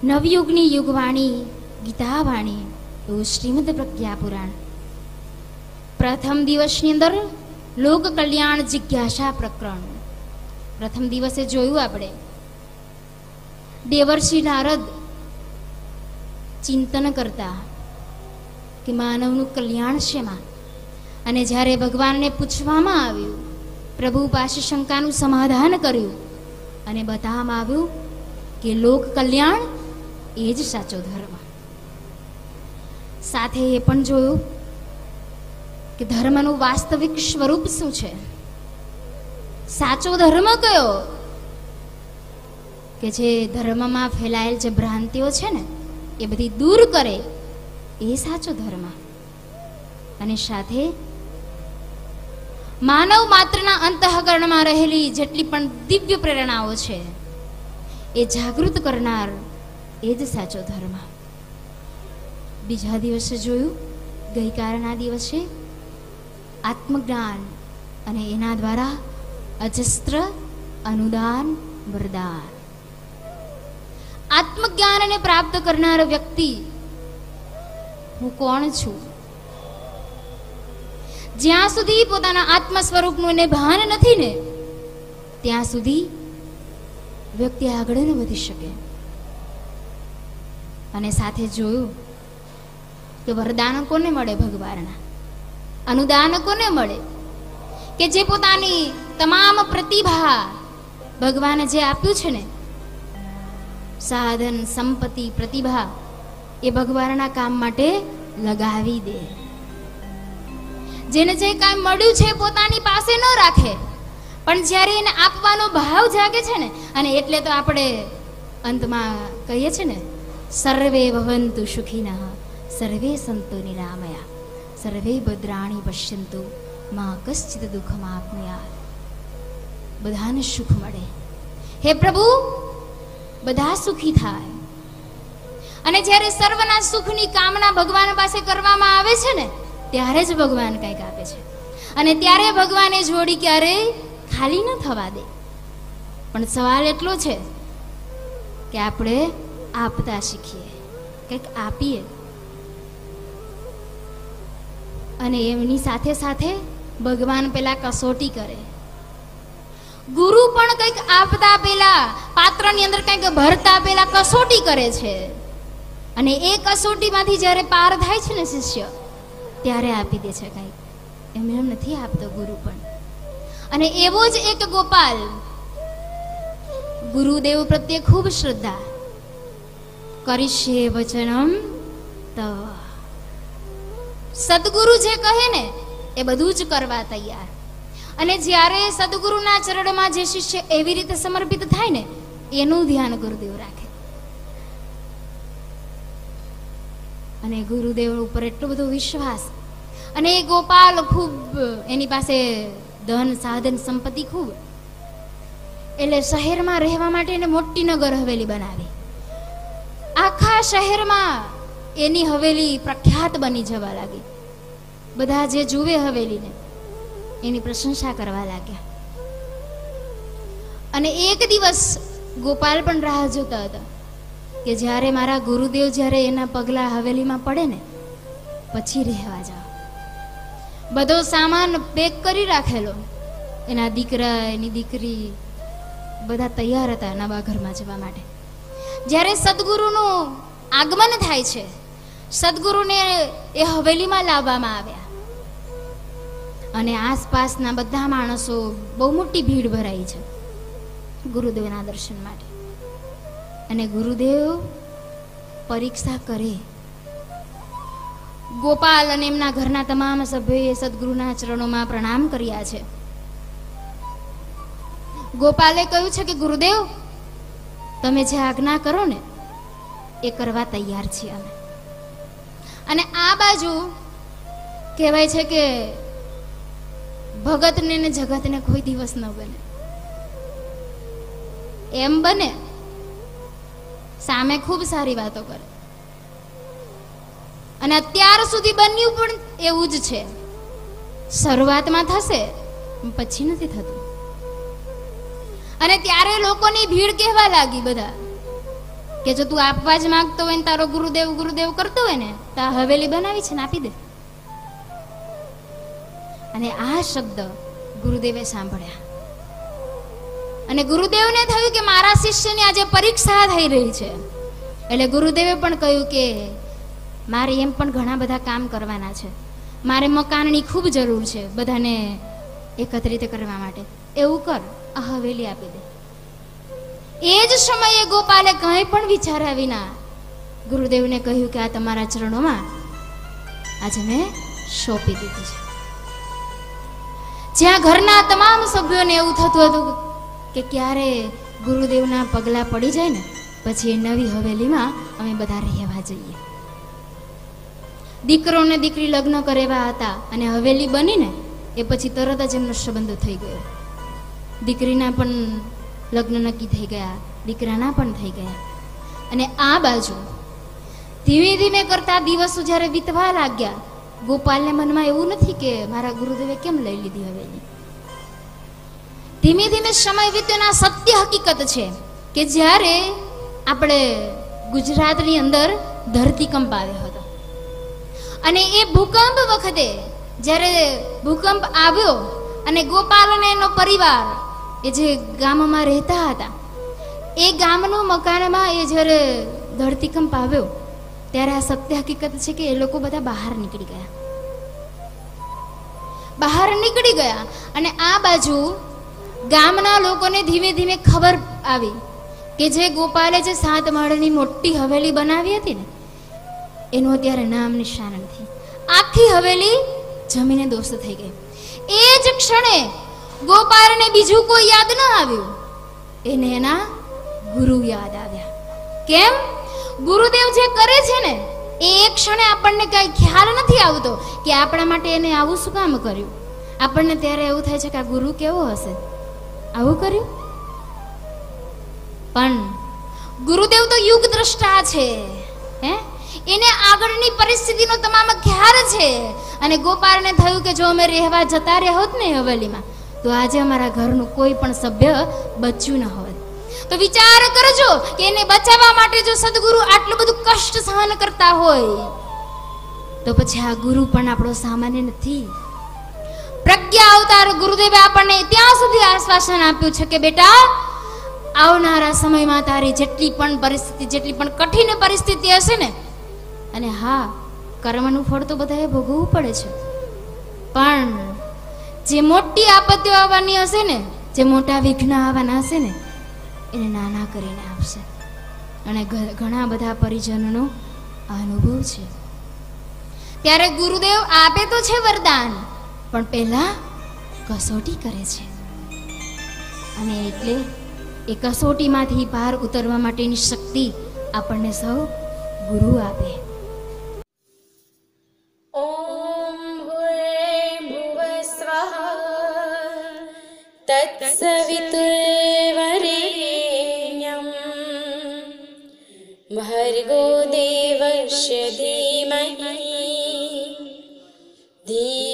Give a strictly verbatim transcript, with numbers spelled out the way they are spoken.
નવયુગની યુગવાણી ગીતાવાણી એવું શ્રીમદ પ્રજ્ઞા પુરાણ. પ્રથમ દિવસની અંદર લોક કલ્યાણ જિજ્ઞાસા પ્રકરણ. પ્રથમ દિવસે જોયું આપણે દેવર્ષિ નારદ ચિંતન કરતા કે માનવનું કલ્યાણ શેમાં, અને જ્યારે ભગવાનને પૂછવામાં આવ્યું, પ્રભુ પાસે શંકાનું સમાધાન કર્યું અને બતાવવામાં આવ્યું કે લોક કલ્યાણ એ જ સાચો ધર્મ. સાથે એ પણ જોયું કે ધર્મનું વાસ્તવિક સ્વરૂપ શું છે, સાચો ધર્મ કયો, કે જે ધર્મમાં ફેલાયેલ જે ભ્રાંતિઓ છે ને એ બધી દૂર કરે એ સાચો ધર્મ. અને સાથે માનવ માત્રના અંતઃકરણમાં રહેલી જેટલી પણ દિવ્ય પ્રેરણાઓ છે એ જાગૃત કરનાર એ જ સાચો ધર્મ. બીજા દિવસે જોયું, ગઈકાલના દિવસે આત્મજ્ઞાન અને એના દ્વારા અજસ્ત્ર અનુદાન વરદાન. આત્મજ્ઞાનને પ્રાપ્ત કરનાર વ્યક્તિ હું કોણ છું, જ્યાં સુધી પોતાના આત્મ સ્વરૂપનું એને ભાન નથી ને ત્યાં સુધી વ્યક્તિ આગળ ન વધી શકે. અને સાથે જોયું કે વરદાન કોને મળે, ભગવાનના. અનુદાન કોને મળે, કે જે પોતાની તમામ પ્રતિભા ભગવાને જે આપ્યું છે ને, સાધન સંપત્તિ પ્રતિભા, એ ભગવાનના કામ માટે લગાવી દે. જેને જે કાંઈ મળ્યું છે પોતાની પાસે ન રાખે, પણ જ્યારે એને આપવાનો ભાવ જાગે છે ને, અને એટલે તો આપણે અંતમાં કહીએ છીએ ને, સર્વે ભવંતુ સુખિનઃ સર્વે સંતો નિરામયા સર્વે ભદ્રાણી પશ્યંતુ મા કશ્ચિત દુઃખમાપ્નુયાત. બધાને સુખ મળે. હે પ્રભુ, બધા સુખી થાય. અને જ્યારે સર્વના સુખની કામના ભગવાન પાસે કરવામાં આવે છે ને ત્યારે જ ભગવાન કંઈક આપે છે. અને ત્યારે ભગવાને જોડી ક્યારેય ખાલી ન થવા દે. પણ સવાલ એટલો છે કે આપણે આપતા શીખીએ, કંઈક આપીએ. અને એમની સાથે સાથે ભગવાન પેલા કસોટી કરે. ગુરુ પણ કંઈક આપતા પેલા, પાત્રની અંદર કંઈક ભરતા પેલા કસોટી કરે છે. અને એ કસોટીમાંથી જ્યારે પાર થાય છે ને શિષ્ય, ત્યારે આપી દે છે કંઈક. એમ એમ નથી આપતો ગુરુ પણ. અને એવો જ એક ગોપાલ, ગુરુદેવ પ્રત્યે ખૂબ શ્રદ્ધા, કરીશ્યે વચનમ તવ. સદગુરુ જે કહે ને એ બધું જ કરવા તૈયાર. અને જ્યારે સદગુરુના ચરણમાં જે શિષ્ય એવી રીતે સમર્પિત થાય ને, એનું ધ્યાન ગુરુદેવ રાખે. અને ગુરુદેવ ઉપર એટલો બધો વિશ્વાસ. અને એ ગોપાલ ખૂબ, એની પાસે ધન સાધન સંપત્તિ ખૂબ, એટલે શહેરમાં રહેવા માટે એને મોટી નગર હવેલી બનાવી. આખા શહેરમાં એની હવેલી પ્રખ્યાત બની જવા લાગી. બધા જે જુએ હવેલીને એની પ્રશંસા કરવા લાગ્યા. અને એક દિવસ ગોપાલ પણ રાહ જોતા હતા કે જ્યારે મારા ગુરુદેવ જ્યારે એના પગલા હવેલીમાં પડે ને પછી રહેવા જાઓ. બધો સામાન પેક કરી રાખેલો, એના દીકરા એની દીકરી બધા તૈયાર હતા નવા ઘરમાં જવા માટે. જ્યારે સદગુરુનું આગમન થાય છે, સદગુરુને એ હવેલીમાં લાવવામાં આવ્યા. અને આસપાસના બધા માણસો, બહુ મોટી ભીડ ભરાઈ છે ગુરુદેવના દર્શન માટે. અને ગુરુદેવ પરીક્ષા કરે. ગોપાલ અને એમના ઘરના તમામ સભ્યોએ સદગુરુના ચરણોમાં પ્રણામ કર્યા છે. ગોપાલે કહ્યું છે કે ગુરુદેવ, તમે જે આજ્ઞા કરો ને એ કરવા તૈયાર છીએ અમે. અને આ બાજુ કહેવાય છે કે ભગતને ને જગતને કોઈ દિવસ ન બને. એમ બને સામે ખૂબ સારી વાતો કરે. અને અત્યાર સુધી બન્યું પણ એવું જ છે. શરૂઆતમાં થશે, પછી નથી થતું. અને ત્યારે લોકોની ભીડ કહેવા લાગી બધા કે જો તું આપવા જ માંગતો હોય ને તારો ગુરુદેવ ગુરુદેવ કરતો હોય ને તો આ હવેલી બનાવી છે ને આપી દે. અને આ શબ્દ ગુરુદેવે સાંભળ્યા અને ગુરુદેવને થયું કે મારા શિષ્યની આજે પરીક્ષા થઈ રહી છે. એટલે ગુરુદેવે પણ કહ્યું કે મારે એમ પણ ઘણા બધા કામ કરવાના છે, મારે મકાનની ખૂબ જરૂર છે બધાને એકત્રિત કરવા માટે, એવું કર, આ હવેલી આપી દે. એ જ સમયે ગોપાલે કંઈ પણ વિચાર્યા વિના ગુરુદેવને કહ્યું કે આ તમારા ચરણોમાં આજે મેં સોંપી દીધી છે. જ્યાં ઘરના તમામ સભ્યોને એવું થતું હતું કે ક્યારે ગુરુદેવના પગલા પડી જાય ને પછી એ નવી હવેલીમાં અમે બધા રહેવા જઈએ. દીકરો ને દીકરી લગ્ન કરેવા હતા અને હવેલી બનીને એ પછી તરત જ એમનો સંબંધ થઈ ગયો. દીકરીના પણ લગ્ન નક્કી થઈ ગયા, દીકરાના પણ થઈ ગયા. અને આ બાજુ ધીમે ધીમે કરતા દિવસો જ્યારે વીતવા લાગ્યા, ગોપાલને મનમાં એવું નથી કે મારા ગુરુદેવે કેમ લઈ લીધી હવેલી. ધીમે ધીમે સમય વીત્યોના સત્ય હકીકત છે કે જ્યારે આપણે ગુજરાતની અંદર ધરતીકંપ આવ્યો હતો અને એ ભૂકંપ વખતે જ્યારે ભૂકંપ આવ્યો અને ગોપાલ અને એનો પરિવાર એ જે ગામમાં રહેતા હતા એ ગામનું મકાનમાં એ જ્યારે ધરતીકંપ આવ્યો ત્યારે આ સત્ય હકીકત છે કે એ લોકો બધા બહાર નીકળી ગયા. બહાર નીકળી ગયા અને આ બાજુ ગામના લોકોને ધીમે ધીમે ખબર આવી કે જે ગોપાલે જે સાત માળની મોટી હવેલી બનાવી હતી ને એનું અત્યારે નામ નિશાન નથી. આખી હવેલી જમીને દોસ્ત થઈ ગઈ. એ જ ક્ષણે ગોપાલને બીજું કોઈ યાદ ન આવ્યું, એને એના ગુરુ યાદ આવ્યા. કેમ? ગુરુદેવ જે કરે છે ને એ એક ક્ષણે આપણને કઈ ખ્યાલ નથી આવતો કે આપણા માટે એને આવું શું કામ કર્યું. આપણને ત્યારે એવું થાય છે કે આ ગુરુ કેવો હશે, આવું કર્યું. પણ ગુરુદેવ તો યુગ દ્રષ્ટા છે, હે, એને આગળની પરિસ્થિતિનો તમામ ખ્યાલ છે. અને ગોપાલને થયું કે જો અમે રહેવા જતા રહ્યા હોત ને હવેલીમાં તો આજે અમારા ઘરનું કોઈ પણ સભ્ય બચ્યું ન હોત. તો વિચાર કરજો કે એને બચાવવા માટે જો સદગુરુ આટલું બધું કષ્ટ સહન કરતા હોય તો પછી આ ગુરુ પણ આપણો સામાન્ય નથી. પ્રજ્ઞા અવતાર ગુરુદેવે આપણને ત્યાં સુધી આશ્વાસન આપ્યું છે કે બેટા આવનારા સમયમાં તારી જેટલી પણ પરિસ્થિતિ જેટલી પણ કઠિન પરિસ્થિતિ હશે ને, અને હા કર્મનું ફળ તો બધાએ ભોગવવું પડે છે, પણ જે મોટી આપત્તિઓ આવવાની હશે ને, જે મોટા વિઘ્ન આવવાના હશે ને એને નાના કરીને આપશે. અને ઘણા બધા પરિજનોનો અનુભવ છે. ત્યારે ગુરુદેવ આપે તો છે વરદાન, પણ પહેલા કસોટી કરે છે. અને એટલે એ કસોટીમાંથી પાર ઉતરવા માટેની શક્તિ આપણને સૌ ગુરુ આપે. ઓમ ભૂર્ભુવસ્વઃ તત્સવિતુર્વરેણ્યં ભર્ગો દેવસ્ય ધીમહિ ધિયો